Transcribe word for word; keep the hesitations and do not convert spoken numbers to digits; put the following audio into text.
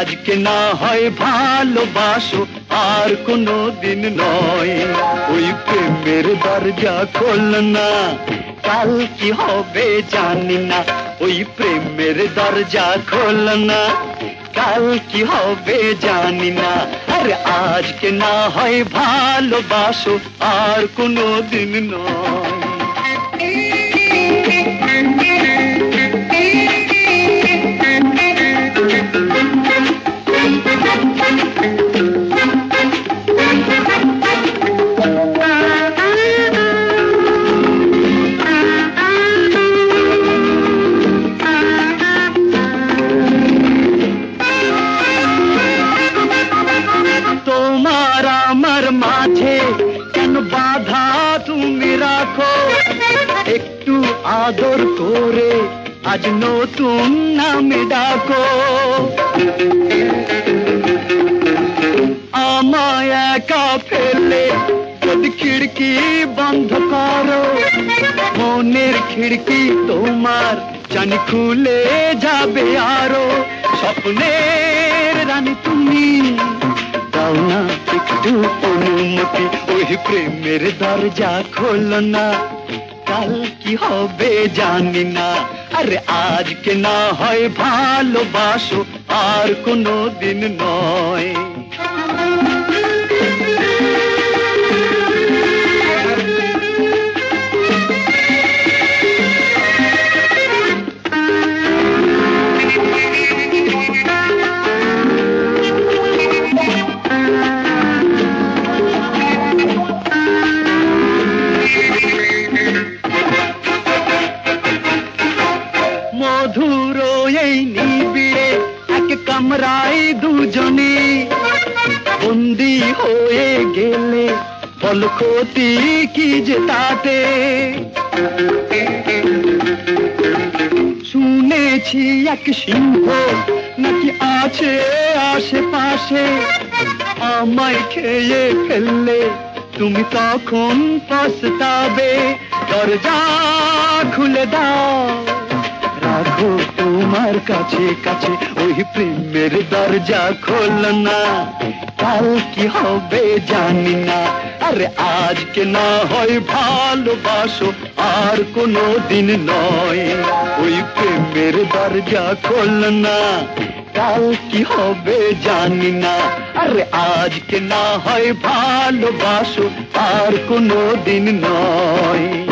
আজকে না হয় ভালোবাসো আর কোনো দিন নয়। ওই প্রেমের দরজা খোল না, কাল কি হবে জানি না। ওই প্রেমের দরজা খোল না, কাল কি হবে জানি না। আরে আজকে না হয় ভালোবাসো আর কোনো দিন নয়। তোমার আমার মাঝে কেন বাধা তুমি রাখো, একটু আদর করে আজ নতুন নামে ডাকো। আমায় একা ফেলে যদি খিড়কি বন্ধ করো, মনের খিড়কি তোমার জানি খুলে যাবে আরো। স্বপ্নের রানী তুমি দাও না একটু অনুমতি, ওই প্রেমের দরজা খোল না, কাল কি হবে জানি না। আরে আজকে না হয় ভালোবাসো আর কোনো দিন নয়। মধুর এই নিবিড়ে এক কামরায় দুজনে বন্দি হয়ে গেলে বল ক্ষতি কি যে তাতে। শুনেছি এক সিংহ নাকি আছে আশেপাশে, আমায় খেয়ে ফেললে তুমি তখন পস্তাবে। দরজা খুলে দাও, রাখো তোমার কাছে কাছে, ওই প্রেমের দরজা খোল না, কাল কি হবে জানি না। আরে আজকে না হয় ভালোবাসো আর কোনো দিন নয়। ওই প্রেমের দরজা খোল না, কাল কি হবে জানি না। আরে আজকে না হয় ভালোবাসো আর কোনো দিন নয়।